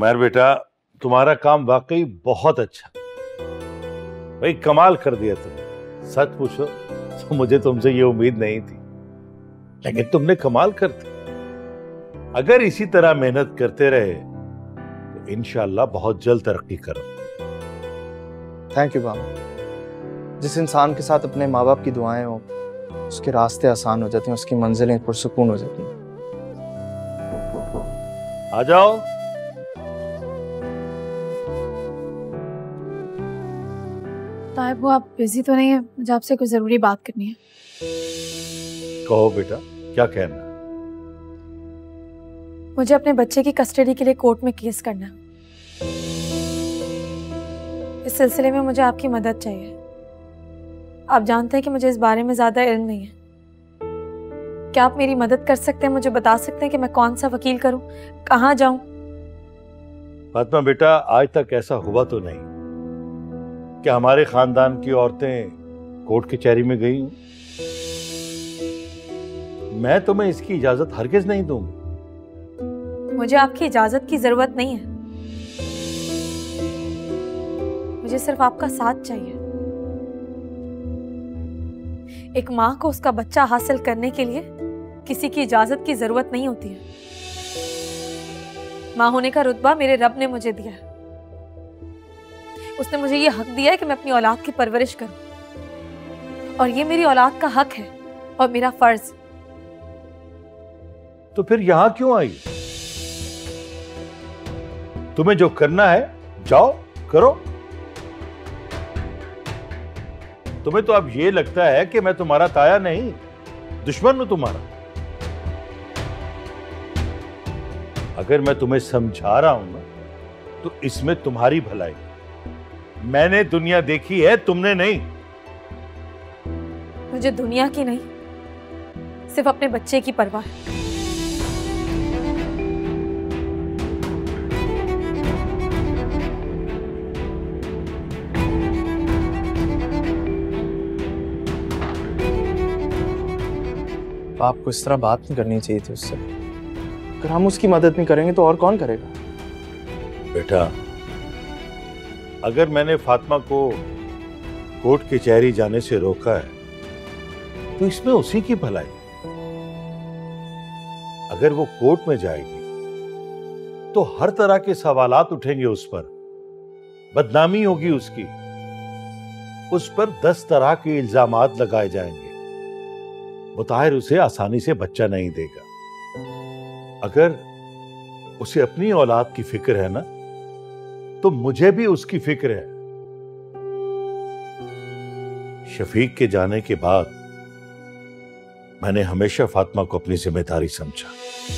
उमर बेटा, तुम्हारा काम वाकई बहुत अच्छा, भाई कमाल कर दिया तुमने। सच पूछो तो मुझे तुमसे ये उम्मीद नहीं थी, लेकिन तुमने कमाल कर दी। अगर इसी तरह मेहनत करते रहे तो इंशाअल्लाह बहुत जल्द तरक्की करो। थैंक यू बाबा। जिस इंसान के साथ अपने माँ बाप की दुआएं हो, उसके रास्ते आसान हो जाते हैं, उसकी मंजिलें पुरसुकून हो जाती हैं। आ जाओ। ताहिब वो आप बिजी तो नहीं है? मुझे आपसे कुछ जरूरी बात करनी है। कहो बेटा, क्या कहना? मुझे अपने बच्चे की कस्टडी के लिए कोर्ट में केस करना है। इस सिलसिले में मुझे आपकी मदद चाहिए। आप जानते हैं कि मुझे इस बारे में ज्यादा इल्म नहीं है। क्या आप मेरी मदद कर सकते हैं? मुझे बता सकते हैं कि मैं कौन सा वकील करूं, कहां जाऊं? फातिमा बेटा, आज तक ऐसा हुआ तो नहीं कि हमारे खानदान की औरतें कोर्ट कचहरी में गई हूं। मैं तुम्हें इसकी इजाजत हरगिज नहीं दूंगा। मुझे आपकी इजाजत की जरूरत नहीं है, मुझे सिर्फ आपका साथ चाहिए। एक माँ को उसका बच्चा हासिल करने के लिए किसी की इजाजत की जरूरत नहीं होती है। माँ होने का रुतबा मेरे रब ने मुझे दिया है। उसने मुझे ये हक दिया है कि मैं अपनी औलाद की परवरिश करूं, और ये मेरी औलाद का हक है और मेरा फर्ज। तो फिर यहां क्यों आई? तुम्हें जो करना है जाओ करो। तुम्हें तो अब ये लगता है कि मैं तुम्हारा ताया नहीं, दुश्मन हूं तुम्हारा। अगर मैं तुम्हें समझा रहा हूं ना, तो इसमें तुम्हारी भलाई। मैंने दुनिया देखी है, तुमने नहीं। मुझे दुनिया की नहीं, सिर्फ अपने बच्चे की परवाह है। आपको इस तरह बात नहीं करनी चाहिए थी उससे। अगर हम उसकी मदद नहीं करेंगे तो और कौन करेगा? बेटा, अगर मैंने फातिमा को कोर्ट कचहरी जाने से रोका है तो इसमें उसी की भलाई। अगर वो कोर्ट में जाएगी तो हर तरह के सवालात उठेंगे उस पर, बदनामी होगी उसकी, उस पर 10 तरह के इल्जामात लगाए जाएंगे। मुताहिर उसे आसानी से बच्चा नहीं देगा। अगर उसे अपनी औलाद की फिक्र है ना, तो मुझे भी उसकी फिक्र है। शफीक के जाने के बाद मैंने हमेशा फातिमा को अपनी जिम्मेदारी समझा।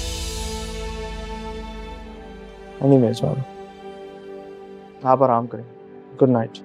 नहीं मेजबान, आप आराम करें। Good night.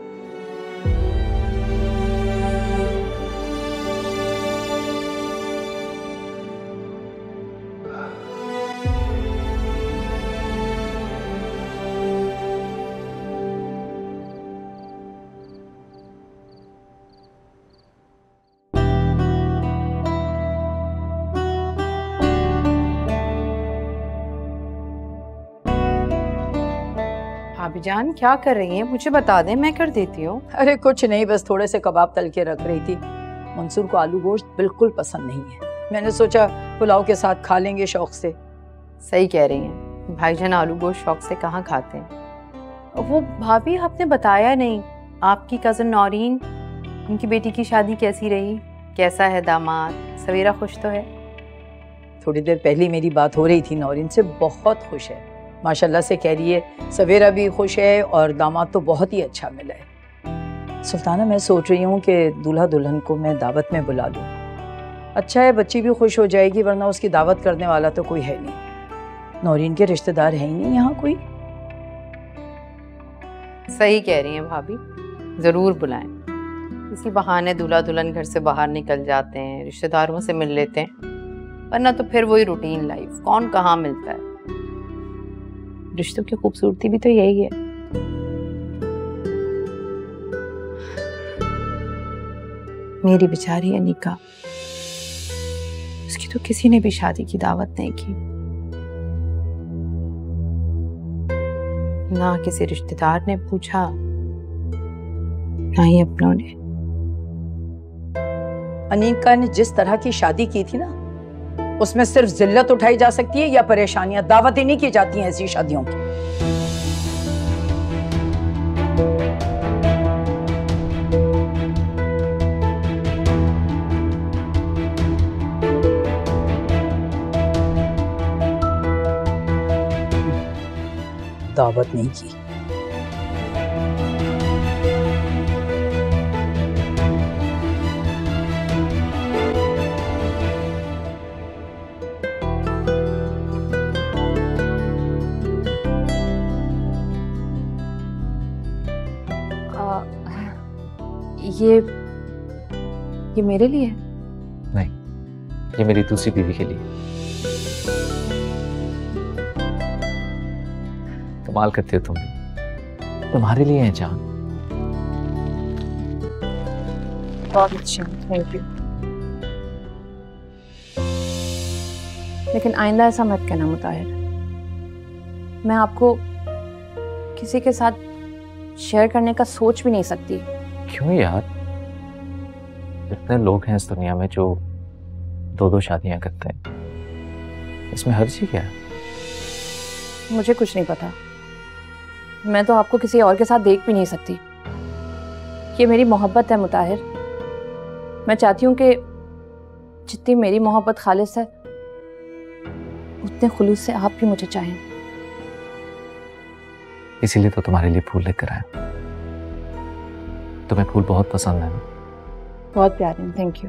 भाभीजान क्या कर रही हैं? मुझे बता दें, मैं कर देती हूँ। अरे कुछ नहीं, बस थोड़े से कबाब तल के रख रही थी। मंसूर को आलू गोश्त बिल्कुल पसंद नहीं है, मैंने सोचा पुलाव के साथ खा लेंगे शौक से। सही कह रही हैं, भाईजान आलू गोश्त शौक से कहाँ खाते हैं। वो भाभी, आपने बताया नहीं, आपकी कज़न नौरीन, उनकी बेटी की शादी कैसी रही? कैसा है दामाद? सवेरा खुश तो है? थोड़ी देर पहले मेरी बात हो रही थी नौरीन से, बहुत खुश है माशाल्लाह से कह रही है। सवेरा भी खुश है और दामाद तो बहुत ही अच्छा मिला है। सुल्ताना, मैं सोच रही हूँ कि दूल्हा दुल्हन को मैं दावत में बुला लूँ। अच्छा है, बच्ची भी खुश हो जाएगी, वरना उसकी दावत करने वाला तो कोई है नहीं। नौरीन के रिश्तेदार हैं ही नहीं यहाँ कोई। सही कह रही हैं भाभी, ज़रूर बुलाएं। इसी बहाने दूल्हा दुल्हन घर से बाहर निकल जाते हैं, रिश्तेदारों से मिल लेते हैं, वरना तो फिर वही रूटीन लाइफ, कौन कहाँ मिलता है। रिश्तों की खूबसूरती भी तो यही है। मेरी बेचारी अनिका, उसकी तो किसी ने भी शादी की दावत नहीं की। ना किसी रिश्तेदार ने पूछा, ना ही अपनों ने। अनीका ने जिस तरह की शादी की थी ना, उसमें सिर्फ जिल्लत उठाई जा सकती है या परेशानियां। दावत ही नहीं की जाती हैं ऐसी शादियों की। दावत नहीं की। ये मेरे लिए है? नहीं, ये मेरी दूसरी बीवी के लिए। कमाल करते हो तुम, तुम्हारे लिए है जान। बहुत अच्छा, थैंक यू। लेकिन आइंदा ऐसा मत कहना मुताहिर। मैं आपको किसी के साथ शेयर करने का सोच भी नहीं सकती। क्यों यार, इतने लोग हैं इस दुनिया में जो दो दो शादियां करते हैं, इसमें हर्ज ही क्या है? मुझे कुछ नहीं पता। मैं तो आपको किसी और के साथ देख भी नहीं सकती। ये मेरी मोहब्बत है मुताहिर। मैं चाहती हूँ कि जितनी मेरी मोहब्बत खालिस है, उतने खुलूस से आप भी मुझे चाहें। इसीलिए तो तुम्हारे लिए फूल लेकर आया। तुम्हें फूल बहुत पसंद है ना? बहुत प्यारे हैं, थैंक यू।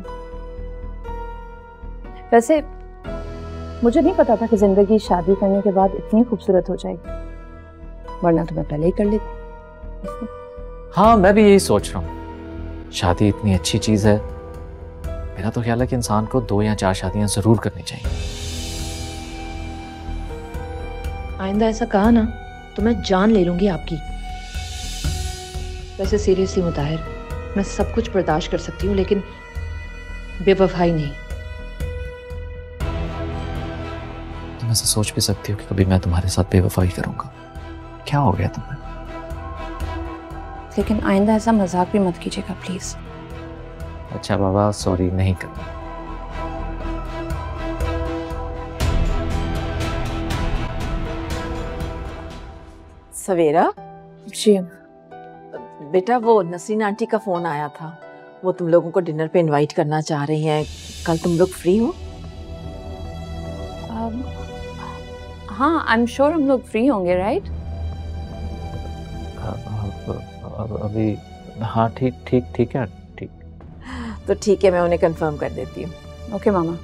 वैसे मुझे नहीं पता था कि जिंदगी शादी करने के बाद इतनी खूबसूरत हो जाएगी, वरना तो मैं पहले ही कर लेती। हाँ, मैं भी यही सोच रहा हूँ। शादी इतनी अच्छी चीज है, मेरा तो ख्याल है कि इंसान को 2 या 4 शादियां जरूर करनी चाहिए। आइंदा ऐसा कहा ना तो मैं जान ले लूंगी आपकी। वैसे सीरियसली मुताहिर, मैं सब कुछ बर्दाश्त कर सकती हूँ, लेकिन बेवफाई नहीं। तुम ऐसा सोच भी सकती हो कि कभी मैं तुम्हारे साथ बेवफाई करूंगा। क्या हो गया तुम्हें? लेकिन आइंदा ऐसा मजाक भी मत कीजिएगा प्लीज। अच्छा बाबा, सॉरी, नहीं करना। सवेरा जी बेटा, वो नसीन आंटी का फोन आया था। वो तुम लोगों को डिनर पे इनवाइट करना चाह रही हैं। कल तुम लोग फ्री हो? हाँ, आई एम श्योर हम लोग फ्री होंगे, राइट? अभी हाँ, ठीक है, ठीक। तो ठीक है, मैं उन्हें कंफर्म कर देती हूँ। ओके मामा।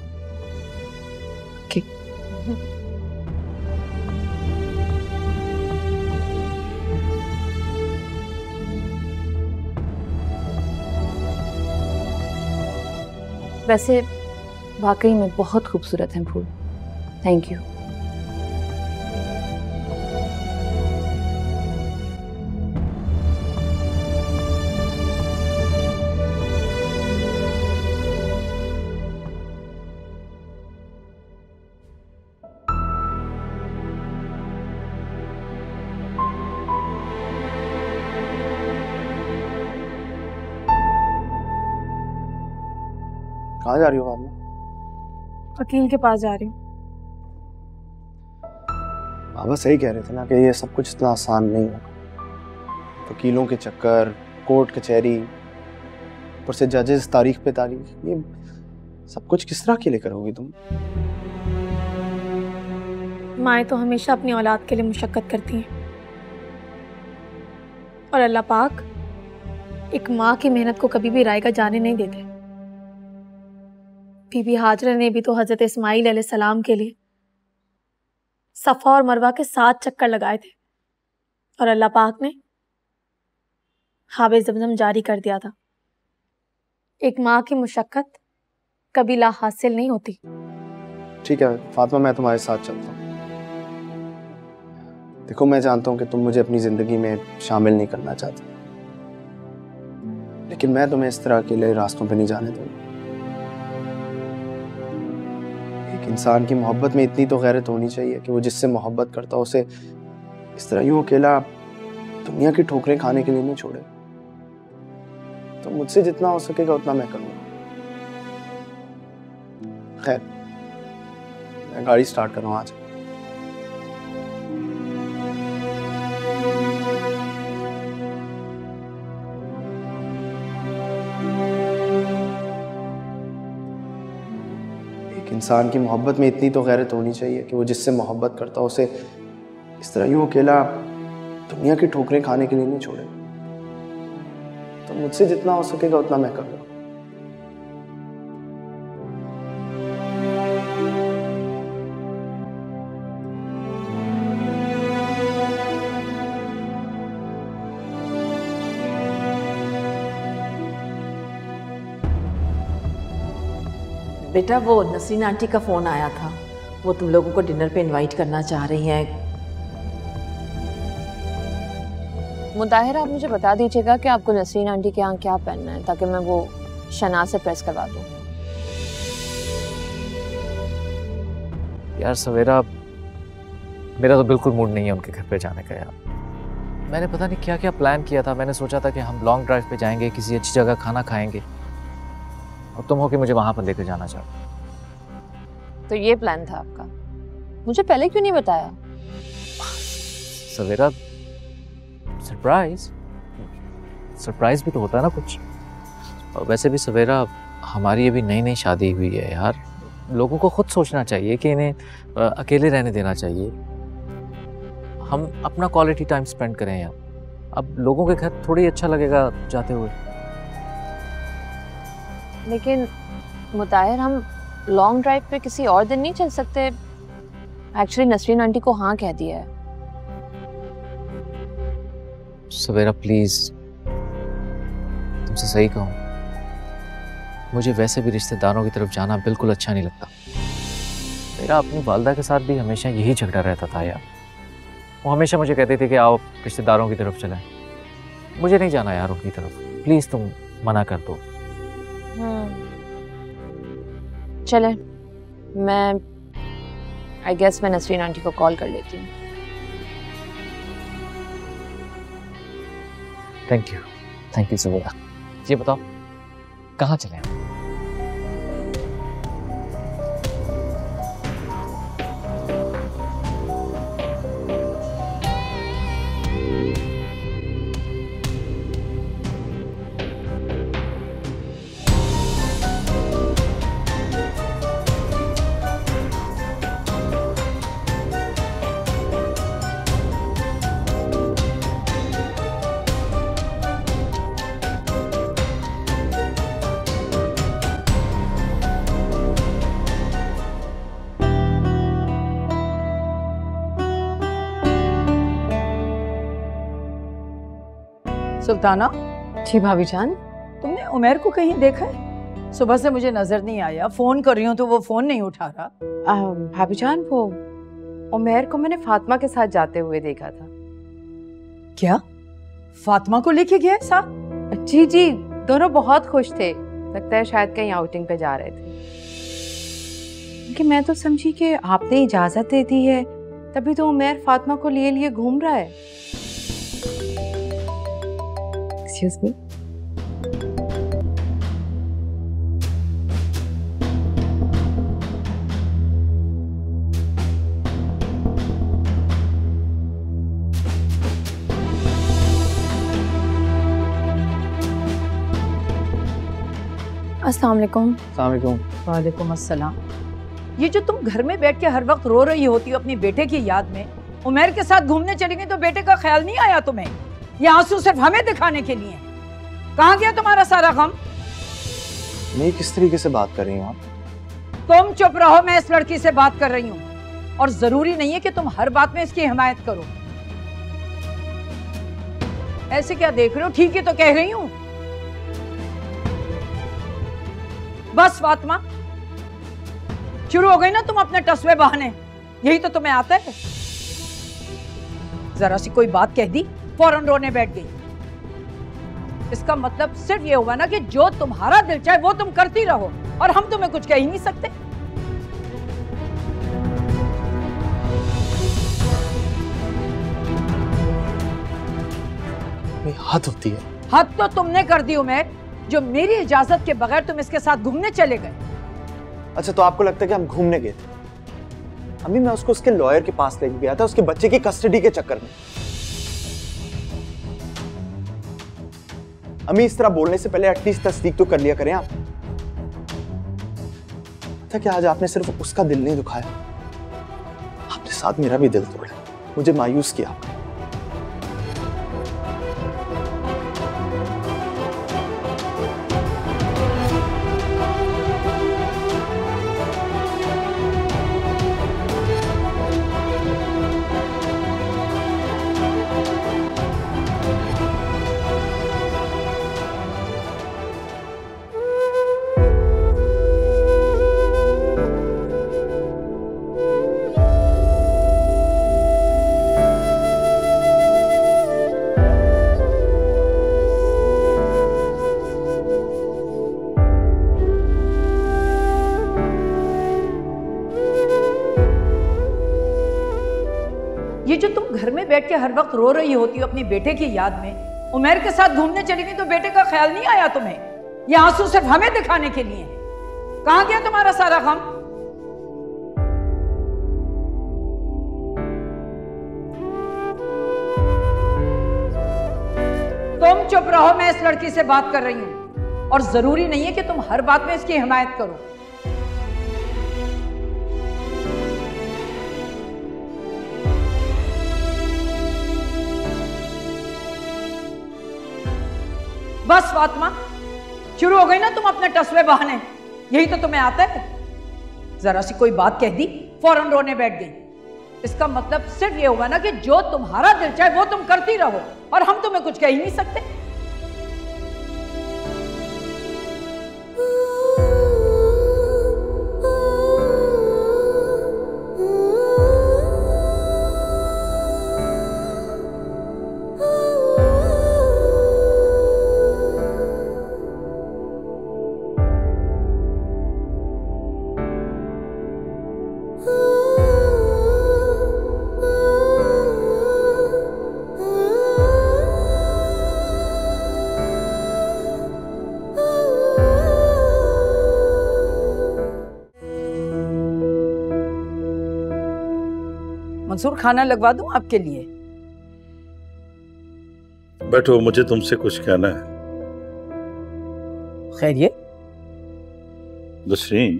वैसे वाकई में बहुत खूबसूरत हैं फूल। Thank you. कहाँ जा रही हो बाद में? वकील के पास जा रही हूँ। बाबा सही कह रहे थे ना कि ये सब कुछ इतना आसान नहीं है। वकीलों के चक्कर, कोर्ट कचहरी, ऊपर से जजेस तारीख पे तारीख, ये सब कुछ किस तरह के लिए करोगी तुम? माएँ तो हमेशा अपनी औलाद के लिए मुशक्कत करती हैं, और अल्लाह पाक एक माँ की मेहनत को कभी भी रायगा जाने नहीं देते। बीबी हाजरा ने भी तो हजरत इस्माइल अलैहिस्सलाम के लिए सफा और मरवा के 7 चक्कर लगाए थे, और अल्लाह पाक ने हाबे ज़मज़म जारी कर दिया था। एक माँ की मुशक्कत कभी ला हासिल नहीं होती। ठीक है फातिमा, मैं तुम्हारे साथ चलता हूँ। देखो, मैं जानता हूँ कि तुम मुझे अपनी जिंदगी में शामिल नहीं करना चाहते, लेकिन मैं तुम्हें इस तरह के लिए रास्तों पे नहीं जाने दूंगा। एक इंसान की मोहब्बत में इतनी तो गैरत होनी चाहिए कि वो जिससे मोहब्बत करता हो उसे इस तरह यूं अकेला दुनिया की ठोकरें खाने के लिए नहीं छोड़े। तो मुझसे जितना हो सकेगा उतना मैं करूंगा। खैर, मैं गाड़ी स्टार्ट कर रहा हूँ आज। एक इंसान की मोहब्बत में इतनी तो गैरत होनी चाहिए कि वो जिससे मोहब्बत करता हो उसे इस तरह यूं अकेला दुनिया की ठोकरें खाने के लिए नहीं छोड़े। तो मुझसे जितना हो सकेगा उतना मैं करूंगा। बेटा वो नसरीन आंटी का फोन आया था, वो तुम लोगों को डिनर पे इनवाइट करना चाह रही हैं। मुताहिर, आप मुझे बता दीजिएगा कि आपको नसरीन आंटी के यहाँ क्या पहनना है ताकि मैं वो शनाज से प्रेस करवा दूँ। यार सवेरा, मेरा तो बिल्कुल मूड नहीं है उनके घर पे जाने का यार। मैंने पता नहीं क्या क्या प्लान किया था। मैंने सोचा था कि हम लॉन्ग ड्राइव पे जाएंगे, किसी अच्छी जगह खाना खाएंगे, और तुम हो कि मुझे वहां पर लेकर जाना चाहो। तो ये प्लान था आपका? मुझे पहले क्यों नहीं बताया? सवेरा, सरप्राइज भी तो होता है ना कुछ। और वैसे भी सवेरा, हमारी अभी नई नई शादी हुई है यार। लोगों को खुद सोचना चाहिए कि इन्हें अकेले रहने देना चाहिए। हम अपना क्वालिटी टाइम स्पेंड करें यार। अब लोगों के घर थोड़ी अच्छा लगेगा जाते हुए। लेकिन मुताहिर, हम लॉन्ग ड्राइव पे किसी और दिन नहीं चल सकते? एक्चुअली नसरीन आंटी को हाँ कह दिया है। सवेरा प्लीज, तुमसे सही कहूँ, मुझे वैसे भी रिश्तेदारों की तरफ जाना बिल्कुल अच्छा नहीं लगता। मेरा अपनी वालदा के साथ भी हमेशा यही झगड़ा रहता था यार। वो हमेशा मुझे कहते थे कि आओ रिश्तेदारों की तरफ चलें। मुझे नहीं जाना यार उनकी तरफ। प्लीज तुम मना कर दो। चले, मैं आई गेस मैं नसरीन आंटी को कॉल कर लेती हूँ। थैंक यू सवेरा। ये बताओ कहाँ चले हम? सुल्ताना। जी भाभी जान। तुमने उमैर को कहीं देखा है? सुबह से मुझे नजर नहीं आया। फोन कर रही हूँ तो वो फोन नहीं उठा रहा। भाभी जान, वो उमैर को मैंने फातिमा के साथ जाते हुए देखा था। क्या फातिमा को लेके गया है साथ? जी जी, दोनों बहुत खुश थे। लगता है शायद कहीं आउटिंग पे जा रहे थे। कि मैं तो समझी कि आपने इजाजत दे दी है, तभी तो उमैर फातिमा को लिए लिए घूम रहा है। Excuse me? अस्सलाम वालेकुम। वालेकुम अस्सलाम। ये जो तुम घर में बैठ के हर वक्त रो रही होती हो अपनी बेटे की याद में, उमैर के साथ घूमने चली गई तो बेटे का ख्याल नहीं आया तुम्हें? ये आंसू सिर्फ हमें दिखाने के लिए? कहाँ गया तुम्हारा सारा गम? नहीं, किस तरीके से बात कर रही हो आप? तुम चुप रहो, मैं इस लड़की से बात कर रही हूँ और जरूरी नहीं है कि तुम हर बात में इसकी हिमायत करो। ऐसे क्या देख रहे हो? ठीक ही तो कह रही हूँ। बस फातिमा, शुरू हो गई ना तुम अपने टसवे बहाने। यही तो तुम्हें आता है। जरा सी कोई बात कह दी फौरन रोने बैठ गई। इसका मतलब सिर्फ ये हुआ ना कि जो तुम्हारा दिल चाहे वो तुम करती रहो और हम तुम्हें कुछ कह ही नहीं सकते। कोई हद होती है। हद तो तुमने कर दी उमर, जो मेरी इजाजत के बगैर तुम इसके साथ घूमने चले गए। अच्छा, तो आपको लगता है कि हम घूमने गए थे? अम्मी, मैं उसको उसके लॉयर के पास लेके गया था उसके बच्चे की कस्टडी के चक्कर में। अम्मी, इस तरह बोलने से पहले एटलीस्ट तस्दीक तो कर लिया करें आप। था कि आज आपने सिर्फ उसका दिल नहीं दुखाया, आपने साथ मेरा भी दिल तोड़ा, मुझे मायूस किया आपने। ये जो तुम घर में बैठ के हर वक्त रो रही होती हो अपने बेटे की याद में, उमर के साथ घूमने चली गई तो बेटे का ख्याल नहीं आया तुम्हें? ये आंसू सिर्फ हमें दिखाने के लिए? कहां गया तुम्हारा सारा गम? तुम चुप रहो, मैं इस लड़की से बात कर रही हूं और जरूरी नहीं है कि तुम हर बात में इसकी हिमायत करो। बस फातिमा, शुरू हो गई ना तुम अपने टसवे बहाने। यही तो तुम्हें आता है, जरा सी कोई बात कह दी फौरन रोने बैठ गई। इसका मतलब सिर्फ ये हुआ ना कि जो तुम्हारा दिल चाहे वो तुम करती रहो और हम तुम्हें कुछ कह ही नहीं सकते। मंसूर, खाना लगवा दूं आपके लिए? बैठो, मुझे तुमसे कुछ कहना है। खैरियत? नसरीन,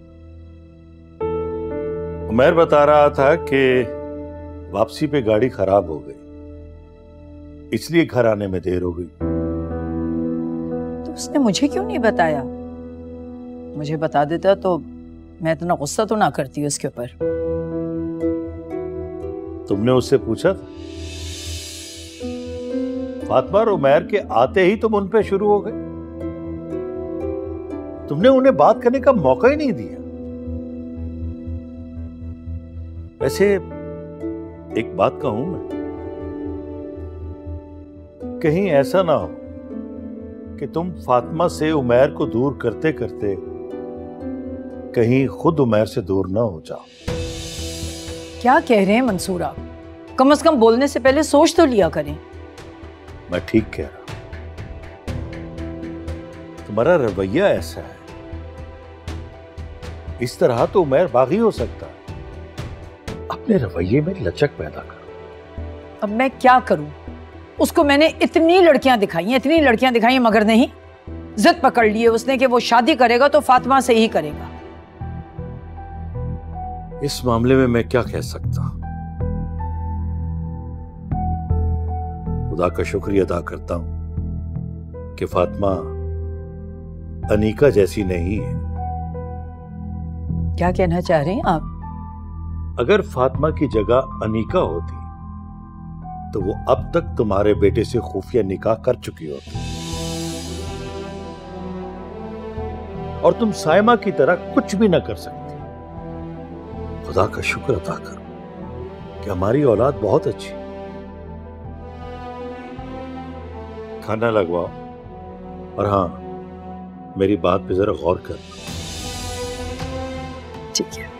उमर बता रहा था कि वापसी पे गाड़ी खराब हो गई, इसलिए घर आने में देर हो गई। तो उसने मुझे क्यों नहीं बताया? मुझे बता देता तो मैं इतना गुस्सा तो ना करती उसके ऊपर। तुमने उससे पूछा था? फातिमा और उमर के आते ही तुम उन पे शुरू हो गए। तुमने उन्हें बात करने का मौका ही नहीं दिया। वैसे एक बात कहूं मैं, कहीं ऐसा ना हो कि तुम फातिमा से उमर को दूर करते करते कहीं खुद उमर से दूर ना हो जाओ। क्या कह रहे हैं मंसूर आप? कम से कम बोलने से पहले सोच तो लिया करें। मैं ठीक कह रहा हूं। तुम्हारा रवैया ऐसा है, इस तरह तो उमर बागी हो सकता है। अपने रवैये में लचक पैदा करो। अब मैं क्या करूं? उसको मैंने इतनी लड़कियां दिखाई मगर नहीं, जिद पकड़ ली है उसने कि वो शादी करेगा तो फातिमा से ही करेगा। इस मामले में मैं क्या कह सकता हूं? खुदा का शुक्रिया अदा करता हूं कि फातिमा अनीका जैसी नहीं है। क्या कहना चाह रहे हैं आप? अगर फातिमा की जगह अनीका होती तो वो अब तक तुम्हारे बेटे से खुफिया निकाह कर चुकी होती और तुम साइमा की तरह कुछ भी ना कर सकती। खुदा का शुक्र अदा करो कि हमारी औलाद बहुत अच्छी। खाना लगवाओ और हाँ, मेरी बात पे जरा गौर कर। ठीक है।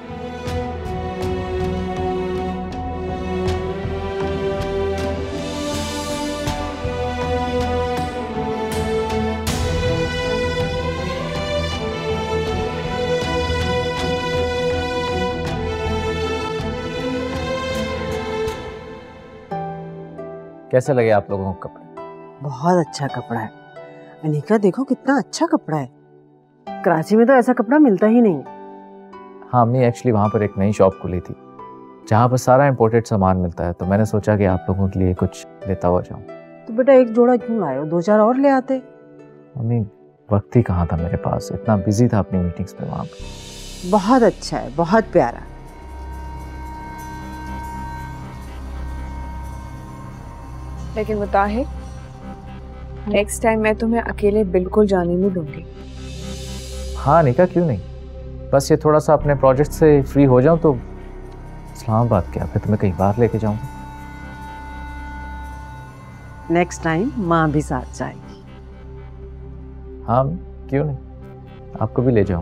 कैसे लगे आप लोगों को कपड़े? बहुत अच्छा कपड़ा है। अनिका देखो कितना अच्छा कपड़ा है, कराची में तो ऐसा कपड़ा मिलता ही नहीं। हाँ अम्मी, एक्चुअली वहाँ पर एक नई शॉप खुली थी जहाँ पर सारा इम्पोर्टेड सामान मिलता है, तो मैंने सोचा कि आप लोगों के लिए कुछ लेता हुआ जाऊँ। तो बेटा एक जोड़ा क्यों लाए हो, 2-4 और ले आते। अम्मी वक्त ही कहाँ था मेरे पास, इतना बिजी था अपनी मीटिंग्स में वहाँ पर। बहुत अच्छा है, बहुत प्यारा। लेकिन मुताहिर, नेक्स्ट टाइम मैं तुम्हें अकेले बिल्कुल जाने नहीं दूंगी। हाँ निका, क्यों नहीं, बस ये थोड़ा सा अपने प्रोजेक्ट से फ्री हो जाऊं तो इस्लामाबाद क्या, फिर तुम्हें कहीं बाहर लेके जाऊंगा। नेक्स्ट टाइम माँ भी साथ जाएगी। हाँ क्यों नहीं, आपको भी ले जाऊं।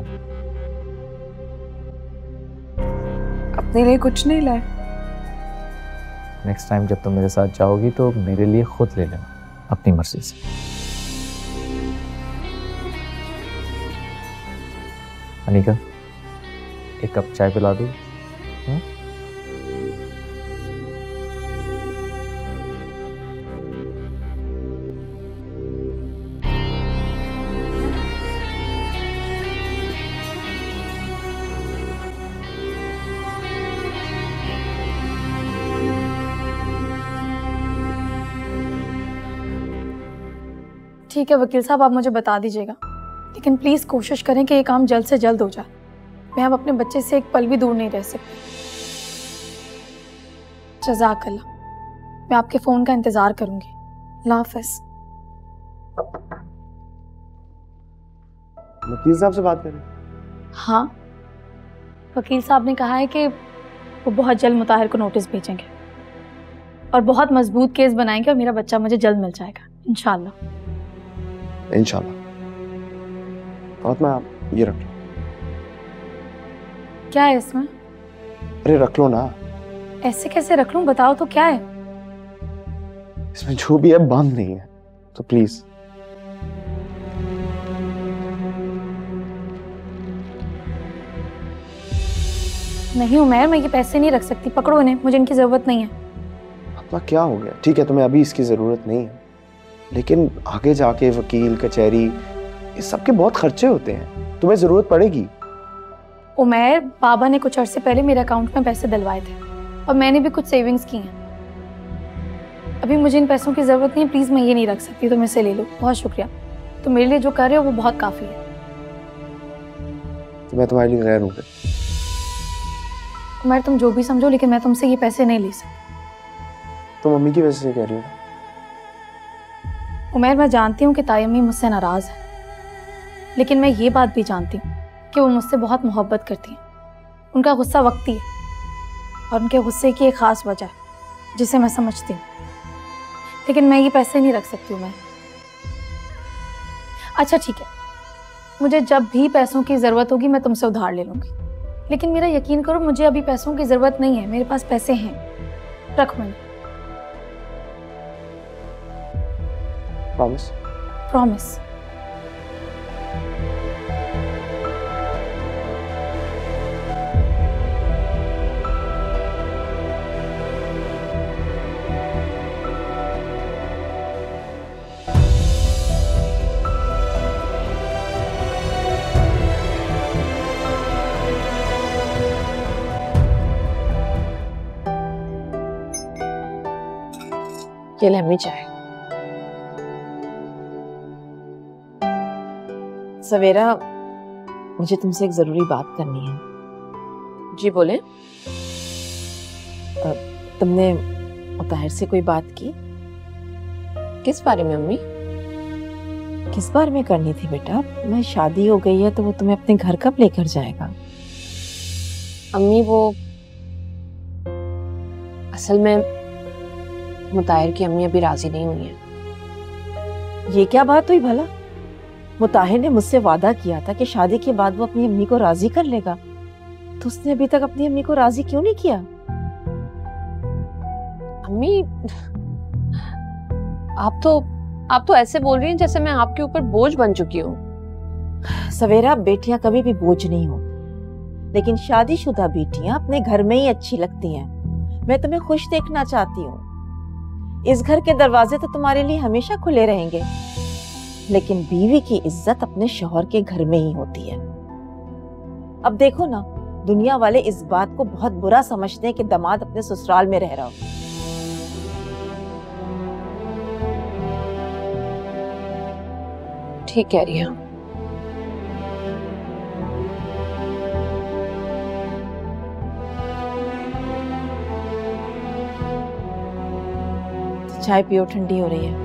अपने लिए कुछ नहीं लाए? नेक्स्ट टाइम जब तुम मेरे साथ जाओगी तो मेरे लिए खुद ले लेना, अपनी मर्जी से। अनिका, एक कप चाय पिला दूं? ठीक है वकील साहब, आप मुझे बता दीजिएगा, लेकिन प्लीज़ कोशिश करें कि ये काम जल्द से जल्द हो जाए। मैं अब अपने बच्चे से एक पल भी दूर नहीं रह सकती। जज़ाकल्लाह। मैं आपके फ़ोन का इंतज़ार करूंगी। अल्लाह हाफ़िज़। वकील साहब से बात करें? हाँ, वकील साहब ने कहा है कि वो बहुत जल्द मुताहिर को नोटिस भेजेंगे और बहुत मजबूत केस बनाएंगे और मेरा बच्चा मुझे जल्द मिल जाएगा इंशाल्लाह। इंशाल्लाह। बहुत मैं आप ये रख लो। क्या है इसमें? अरे रख लो ना। ऐसे कैसे रख लूं, बताओ तो क्या है? इसमें जो भी है बंद नहीं है, तो प्लीज। नहीं उमैर, मैं ये पैसे नहीं रख सकती, पकड़ो इन्हें, मुझे इनकी जरूरत नहीं है। अपना क्या हो गया? ठीक है तुम्हें अभी इसकी जरूरत नहीं है, लेकिन आगे जाके वकील कचहरी इस सब के बहुत खर्चे होते हैं, तुम्हें जरूरत पड़ेगी। उमैर, बाबा ने कुछ अरसे पहले मेरे अकाउंट में पैसे डलवाए थे और मैंने भी कुछ सेविंग्स की हैं। अभी मुझे इन पैसों की जरूरत नहीं है, प्लीज मैं ये नहीं रख सकती, तो मुझसे ले लो। बहुत शुक्रिया, तो मेरे लिए जो कर रहे हो वो बहुत काफी है। तो मैं तुम्हारे लिए गैर हूँ? उमैर तुम जो भी समझो, लेकिन मैं तुमसे ये पैसे नहीं ले सकती। तो मम्मी की वजह से कह रही हो? उमैर मैं जानती हूँ कि ताई अम्मी मुझसे नाराज है, लेकिन मैं ये बात भी जानती हूँ कि वो मुझसे बहुत मोहब्बत करती हैं। उनका गुस्सा वक्ती है और उनके गुस्से की एक खास वजह है जिसे मैं समझती हूँ, लेकिन मैं ये पैसे नहीं रख सकती हूँ। मैं अच्छा ठीक है, मुझे जब भी पैसों की ज़रूरत होगी मैं तुमसे उधार ले लूँगी, लेकिन मेरा यकीन करो मुझे अभी पैसों की ज़रूरत नहीं है। मेरे पास पैसे हैं, रखो मैंने। प्रॉमिस? प्रॉमिस। ये ले अम्मी चाय। सवेरा, मुझे तुमसे एक जरूरी बात करनी है। जी बोले। तुमने मुताहिर से कोई बात की? किस बारे में अम्मी? किस बारे में करनी थी बेटा? मैं शादी हो गई है तो वो तुम्हें अपने घर कब लेकर जाएगा? अम्मी वो असल में मुताहिर की अम्मी अभी राजी नहीं हुई है। ये क्या बात हुई भला? मुताहिर ने मुझसे वादा किया था कि शादी के बाद वो अपनी अम्मी को राजी कर लेगा, तो उसने अभी तक अपनी अम्मी को राजी क्यों नहीं किया? अम्मी आप तो ऐसे बोल रही हैं जैसे मैं आपके ऊपर बोझ बन चुकी हूँ। सवेरा, बेटियां कभी भी बोझ नहीं हो, लेकिन शादीशुदा बेटियां अपने घर में ही अच्छी लगती हैं। मैं तुम्हें खुश देखना चाहती हूँ। इस घर के दरवाजे तो तुम्हारे लिए हमेशा खुले रहेंगे, लेकिन बीवी की इज्जत अपने शौहर के घर में ही होती है। अब देखो ना, दुनिया वाले इस बात को बहुत बुरा समझते हैं कि दामाद अपने ससुराल में रह रहा हो। ठीक कह रही है। चाय पियो, ठंडी हो रही है।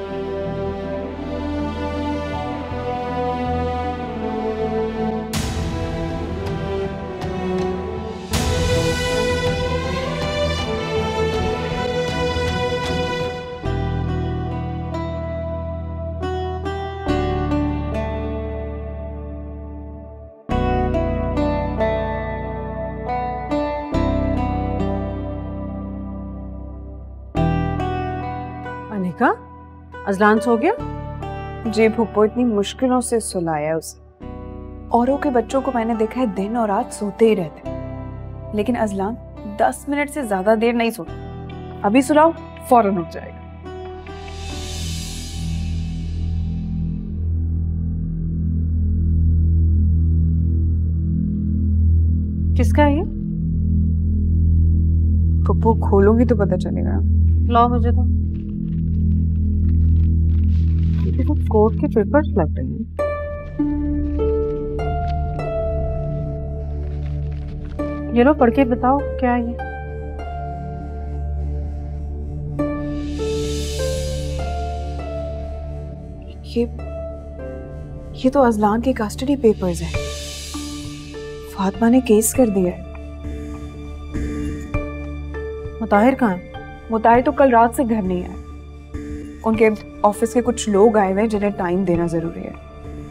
अनिका, अजलान सो गया? जी फूफो, इतनी मुश्किलों से सुलाया उसे। औरों के बच्चों को मैंने देखा है दिन और रात सोते ही रहते, लेकिन अजलान 10 मिनट से ज्यादा देर नहीं सोता। अभी सुलाओ, फौरन उठ जाएगा। किसका है ये? फूफो खोलूंगी तो पता चलेगा। लाओ मुझे तो। तो कोर्ट के पेपर्स लग रहे हैं। ये लो, पढ़ के बताओ क्या है ये तो अजलान के कस्टडी पेपर्स हैं। फातिमा ने केस कर दिया है। मुताहिर कहाँ है? मुताहिर तो कल रात से घर नहीं आया। उनके ऑफिस के कुछ लोग आए हुए हैं जिन्हें टाइम देना जरूरी है।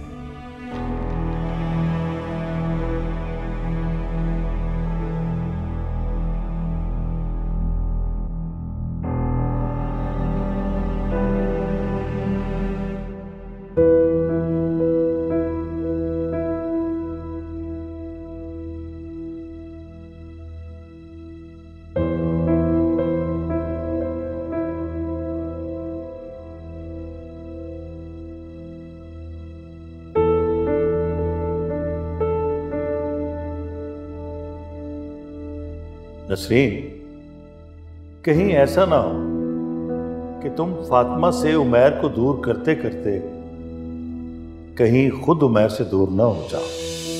नसरीन, कहीं ऐसा ना हो कि तुम फातिमा से उमैर को दूर करते करते कहीं खुद उमैर से दूर ना हो जाओ।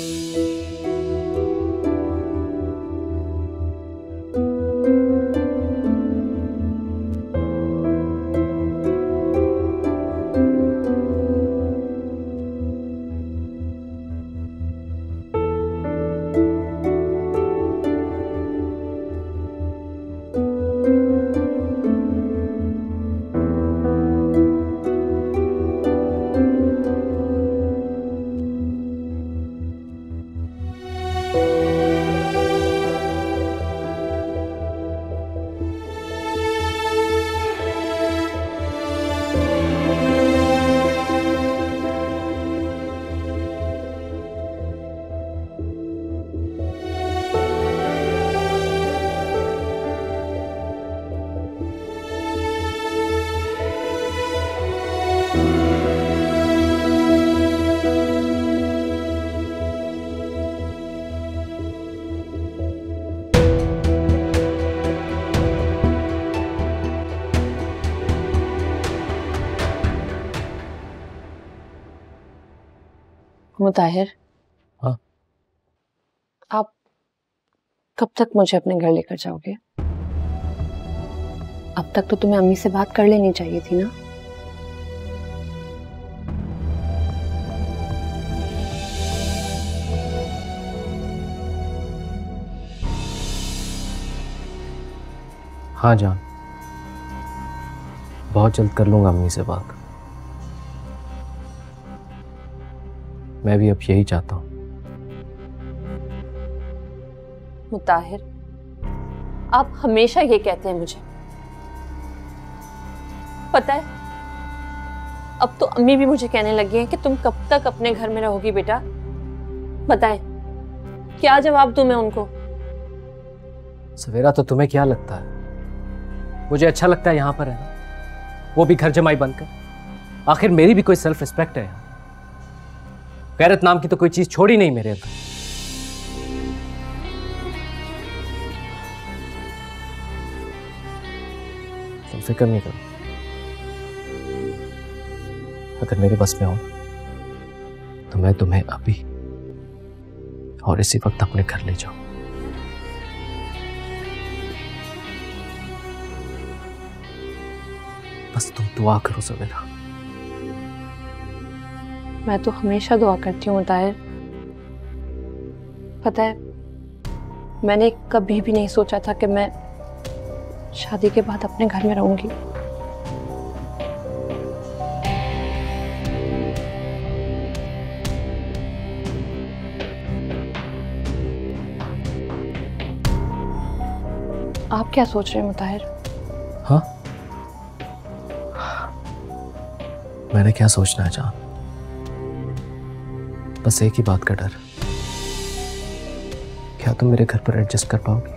मुताहिर, हाँ? आप कब तक मुझे अपने घर लेकर जाओगे? अब तक तो तुम्हें अम्मी से बात कर लेनी चाहिए थी ना। हाँ जान, बहुत जल्द कर लूंगा अम्मी से बात। मैं भी अब यही चाहता हूँ। मुताहिर, आप हमेशा ये कहते हैं मुझे, पता है अब तो अम्मी भी मुझे कहने लगी हैं कि तुम कब तक अपने घर में रहोगी बेटा। बताएं क्या जवाब दूं मैं उनको? सवेरा, तो तुम्हें क्या लगता है मुझे अच्छा लगता है यहाँ पर रहना? वो भी घर जमाई बनकर। आखिर मेरी भी कोई सेल्फ रिस्पेक्ट है यार। गैरत नाम की तो कोई चीज छोड़ी नहीं मेरे अंदर। तुम फिक्र नहीं करो, अगर मेरे बस में हो तो मैं तुम्हें अभी और इसी वक्त अपने घर ले जाऊं। बस तुम दुआ करो सवेरा। मैं तो हमेशा दुआ करती हूँ ताहिर। पता है, मैंने कभी भी नहीं सोचा था कि मैं शादी के बाद अपने घर में रहूंगी। आप क्या सोच रहे हैं ताहिर? हाँ, मैंने क्या सोचना है जान, बस एक ही बात का डर। क्या तुम मेरे घर पर एडजस्ट कर पाओगी?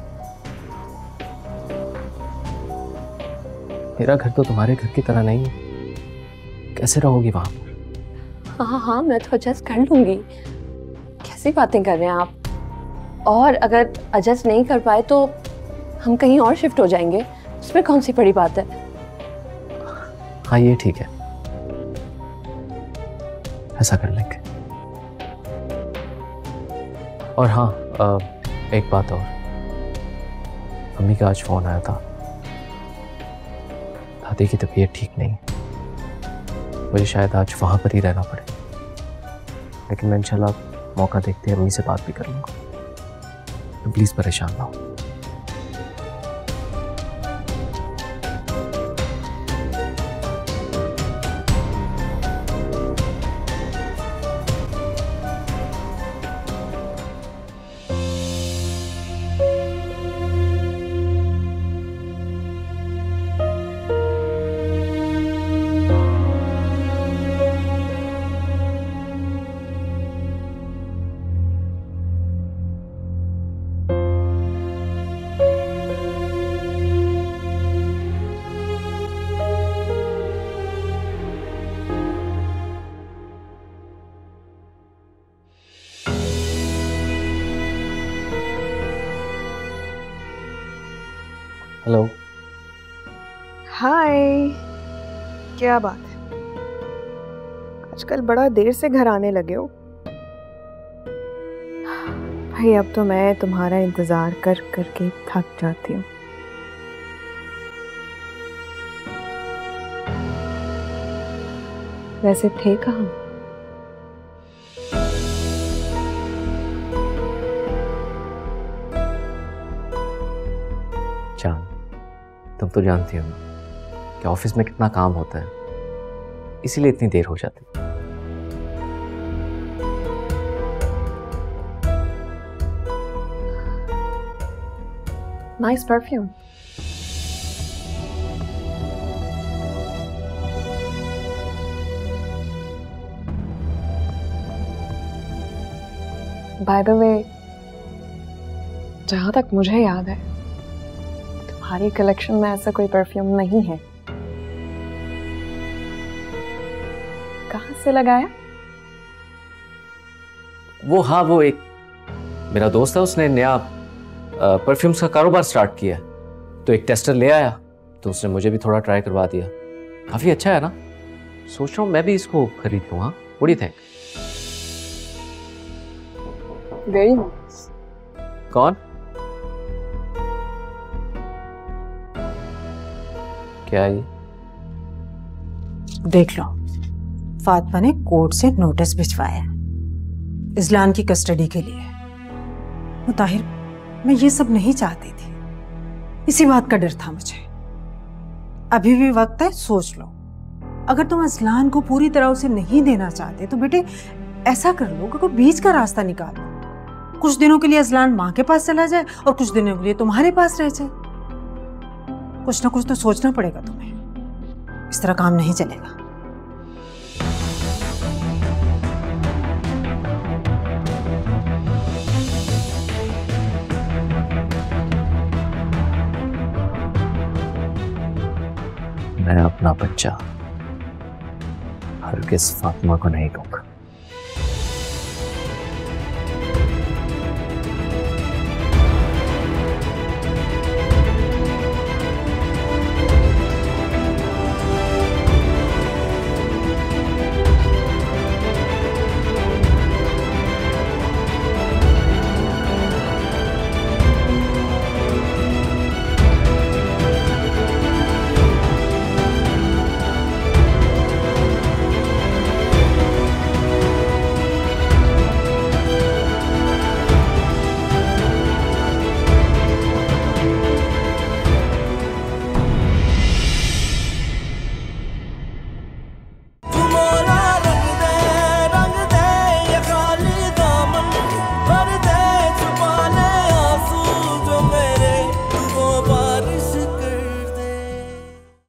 मेरा घर तो तुम्हारे घर की तरह नहीं है, कैसे रहोगी वहां पर? हाँ हाँ, मैं तो एडजस्ट कर लूंगी। कैसी बातें कर रहे हैं आप? और अगर एडजस्ट नहीं कर पाए तो हम कहीं और शिफ्ट हो जाएंगे, उसमें कौन सी बड़ी बात है। हाँ ये ठीक है, ऐसा कर लेंगे। और हाँ, एक बात और, अम्मी का आज फोन आया था, दादी की तबीयत ठीक नहीं, मुझे शायद आज वहां पर ही रहना पड़े, लेकिन मैं इंशाल्लाह मौका देखते अम्मी से बात भी कर लूंगा, तो प्लीज परेशान ना हो। हेलो। हाय, क्या बात है, आजकल बड़ा देर से घर आने लगे हो? भाई अब तो मैं तुम्हारा इंतजार कर करके थक जाती हूँ। वैसे थे कहाँ? जान, तुम तो जानती हो कि ऑफिस में कितना काम होता है, इसीलिए इतनी देर हो जाती। Nice perfume. By the way, जहां तक मुझे याद है तुम्हारी कलेक्शन में ऐसा कोई परफ्यूम नहीं है। कहाँ से लगाया? वो हाँ, वो एक मेरा दोस्त है, उसने नया परफ्यूम्स का कारोबार स्टार्ट किया है, तो एक टेस्टर ले आया, तो उसने मुझे भी थोड़ा ट्राई करवा दिया। काफी अच्छा है ना, सोच रहा हूँ मैं भी इसको खरीद लूँ। हाँ, what do you think? Very nice. कौन? क्या है ये? देख लो, फातिमा ने कोर्ट से नोटिस भिजवाया इज़लान की कस्टडी के लिए। मुताहिर, मैं ये सब नहीं चाहती थी, इसी बात का डर था मुझे। अभी भी वक्त है, सोच लो। अगर तुम इज़लान को पूरी तरह उसे नहीं देना चाहते तो बेटे ऐसा कर लो कि कोई बीच का रास्ता निकालो। कुछ दिनों के लिए इज़लान माँ के पास चला जाए और कुछ दिनों के लिए तुम्हारे पास रह जाए। कुछ ना कुछ तो सोचना पड़ेगा तुम्हें, इस तरह काम नहीं चलेगा। मैं अब अपना बच्चा हरगिज़ फातिमा को नहीं दूंगा।